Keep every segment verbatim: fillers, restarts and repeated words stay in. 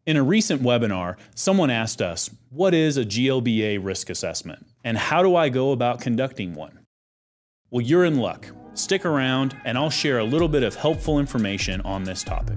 In a recent webinar, someone asked us, what is a G L B A risk assessment, and how do I go about conducting one? Well, you're in luck. Stick around, and I'll share a little bit of helpful information on this topic.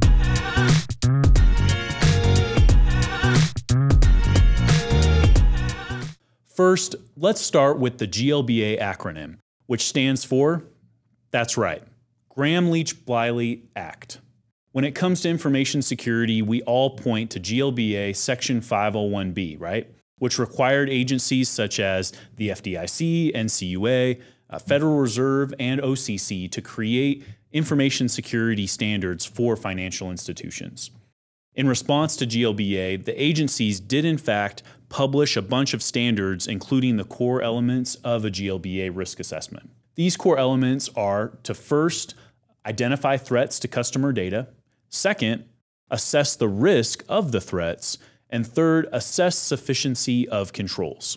First, let's start with the G L B A acronym, which stands for, that's right, Gramm-Leach-Bliley Act. When it comes to information security, we all point to G L B A Section five oh one B, right? Which required agencies such as the F D I C, N C U A, uh, Federal Reserve, and O C C to create information security standards for financial institutions. In response to G L B A, the agencies did in fact publish a bunch of standards, including the core elements of a G L B A risk assessment. These core elements are to first identify threats to customer data, second, assess the risk of the threats, and third, assess sufficiency of controls.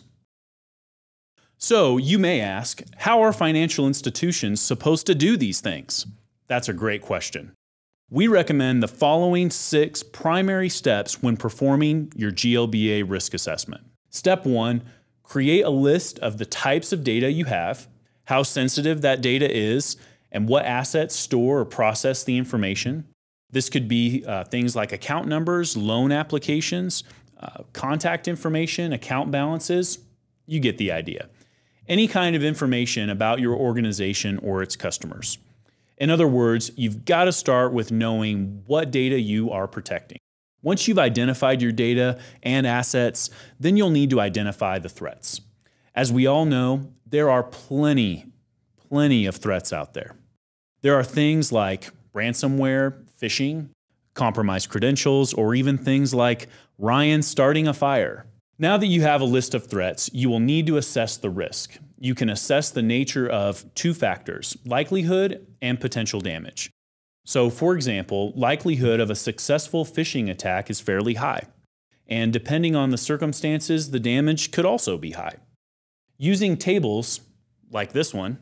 So you may ask, how are financial institutions supposed to do these things? That's a great question. We recommend the following six primary steps when performing your G L B A risk assessment. Step one, create a list of the types of data you have, how sensitive that data is, and what assets store or process the information. This could be uh, things like account numbers, loan applications, uh, contact information, account balances. You get the idea. Any kind of information about your organization or its customers. In other words, you've got to start with knowing what data you are protecting. Once you've identified your data and assets, then you'll need to identify the threats. As we all know, there are plenty, plenty of threats out there. There are things like ransomware, phishing, compromised credentials, or even things like Ryan starting a fire. Now that you have a list of threats, you will need to assess the risk. You can assess the nature of two factors, likelihood and potential damage. So, for example, likelihood of a successful phishing attack is fairly high. And depending on the circumstances, the damage could also be high. Using tables, like this one,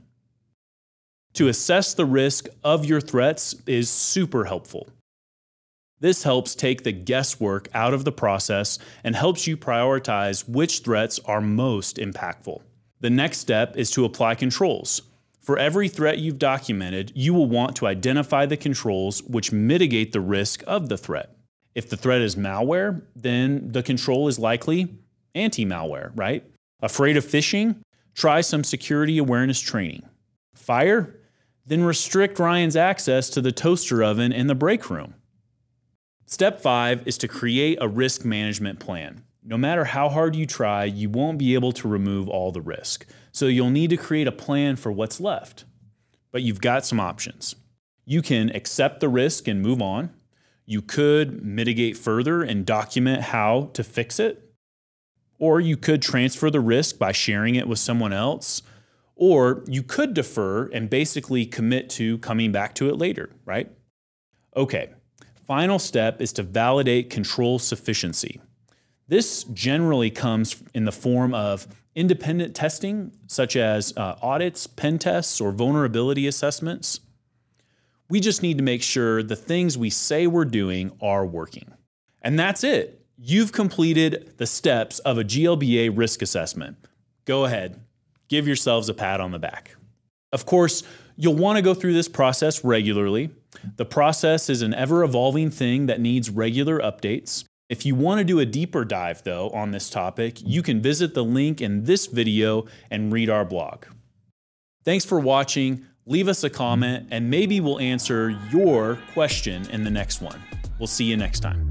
to assess the risk of your threats is super helpful. This helps take the guesswork out of the process and helps you prioritize which threats are most impactful. The next step is to apply controls. For every threat you've documented, you will want to identify the controls which mitigate the risk of the threat. If the threat is malware, then the control is likely anti-malware, right? Afraid of phishing? Try some security awareness training. Fire? Then restrict Ryan's access to the toaster oven in the break room. Step five is to create a risk management plan. No matter how hard you try, you won't be able to remove all the risk. So you'll need to create a plan for what's left. But you've got some options. You can accept the risk and move on. You could mitigate further and document how to fix it. Or you could transfer the risk by sharing it with someone else. Or you could defer and basically commit to coming back to it later, right? Okay, final step is to validate control sufficiency. This generally comes in the form of independent testing, such as uh, audits, pen tests, or vulnerability assessments. We just need to make sure the things we say we're doing are working. And that's it. You've completed the steps of a G L B A risk assessment. Go ahead. Give yourselves a pat on the back. Of course, you'll want to go through this process regularly. The process is an ever-evolving thing that needs regular updates. If you want to do a deeper dive, though, on this topic, you can visit the link in this video and read our blog. Thanks for watching. Leave us a comment, and maybe we'll answer your question in the next one. We'll see you next time.